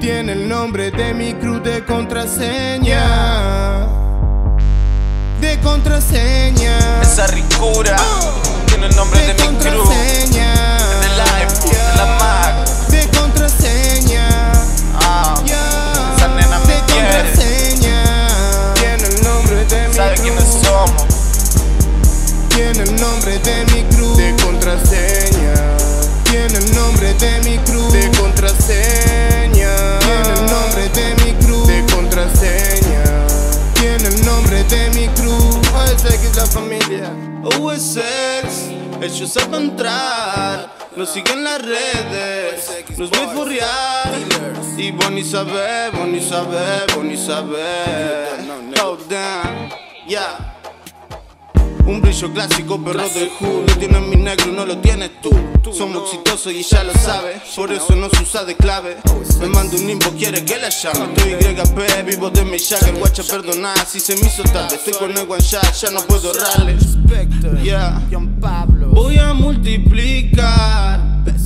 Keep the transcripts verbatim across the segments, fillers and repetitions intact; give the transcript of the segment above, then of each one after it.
Tiene el nombre de mi crew de contraseña. De contraseña. Esa ricura oh. Tiene el nombre de, de mi crew. De la iPhone, yeah. De la Mac. De contraseña. Ah, yeah. Esa nena me de quiere. Contraseña. Tiene el nombre de mi ¿Sabe crew. quiénes somos? Tiene el nombre de mi crew. De contraseña. Tiene el nombre de mi crew. De contraseña. Tiene el nombre de mi crew. De contraseña. Tiene el nombre de mi crew. O S X la familia. O S X, ellos saben entrar. Nos siguen las redes. Nos voy a furriar. Y vos ni sabés, vos ni sabés, vos ni sabés. Oh damn, yeah. Un brillo clásico, perro del hood. Lo tiene mi negro, no lo tienes tú. Somos exitosos y ya lo sabes. Por eso no se usa de clave. Me manda un info, quiere que la llame. Estoy Y P, vivo de mi Jagger. Guacha, perdona si se me hizo tarde. Estoy con el one shot, ya no puedo errarle. Yeah. Voy a multiplicar,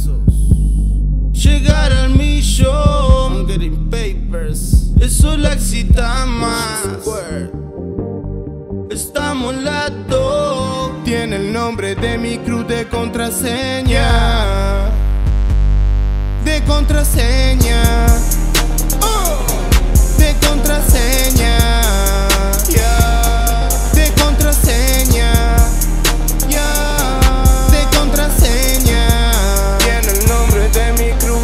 llegar al millón. Eso la excita más. Estamos la top. Tiene el nombre de mi crew de contraseña. De contraseña. Oh. De contraseña. Yeah. De contraseña. Yeah. De contraseña. Tiene el nombre de mi crew.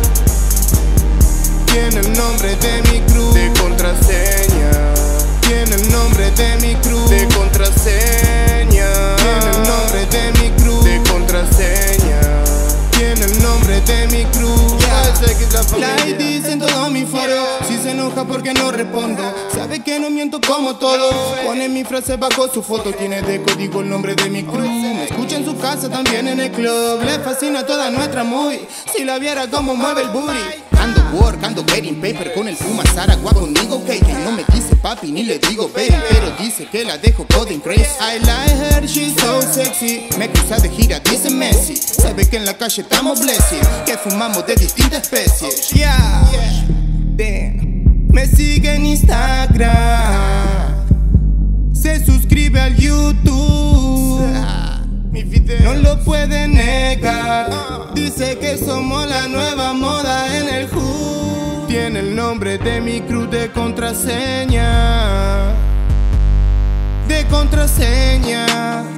Tiene el nombre de mi crew. De contraseña. Tiene el nombre de mi crew. De contraseña. Tiene el nombre de mi crew. De contraseña. Tiene el nombre de mi crew. Yeah. La I D en todo mi foro. Si se enoja porque no respondo. Sabe que no miento como todo. Pone mi frase bajo su foto. Tiene de código el nombre de mi crew. Me escucha en su casa, también en el club. Le fascina toda nuestra movie. Si la viera como mueve el booty. Ando work, ando getting paper con el Puma Saragua conmigo, okay. Que no me dice papi ni le digo baby, pero dice que la dejo coding crazy. I like her, she's so sexy. Me cruza de gira, dice Messi. Sabe que en la calle estamos blessed, que fumamos de distintas especies. Yeah, yeah. Damn. Me sigue en Instagram. Se suscribe al YouTube. No lo puede negar. Dice que somos la nueva moda en el hood. Tiene el nombre de mi crew de contraseña. De contraseña.